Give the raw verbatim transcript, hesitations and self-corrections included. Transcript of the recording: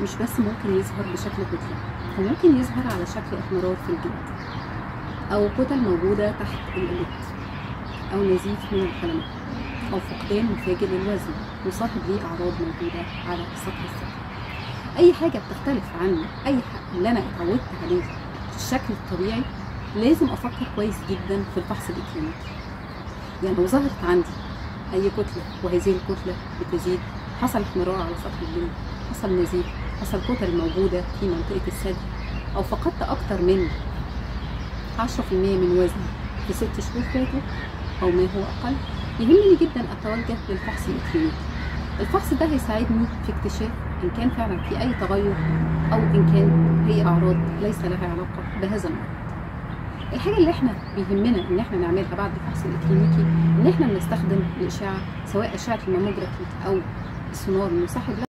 مش بس ممكن يظهر بشكل كتلة، هو ممكن يظهر على شكل احمرار في الجلد، أو كتل موجودة تحت الإليت، أو نزيف من الحلمة، أو فقدان مفاجئ للوزن وصاحب ليه أعراض موجودة على سطح الثدي. أي حاجة بتختلف عن أي حاجة اللي أنا اتعودت عليه في الشكل الطبيعي لازم أفكر كويس جدا في الفحص الإكلينيكي. يعني لو ظهرت عندي أي كتلة وهذه الكتلة بتزيد، حصل احمرار على سطح الجلد، حصل نزيف، حصل كتل موجودة في منطقة الثدي، أو فقدت أكتر من عشرة في المية من وزني في ست شهور فاتوا أو ما هو أقل، يهمني جدا أتوجه للفحص الإكلينيكي. الفحص ده هيساعدني في اكتشاف إن كان فعلا في أي تغير، أو إن كان هي أعراض ليس لها علاقة بهذا المرض. الحاجة اللي احنا بيهمنا إن احنا نعملها بعد الفحص الإكلينيكي إن احنا بنستخدم الإشعة، سواء أشعة الماموجرافي أو السونار المصاحب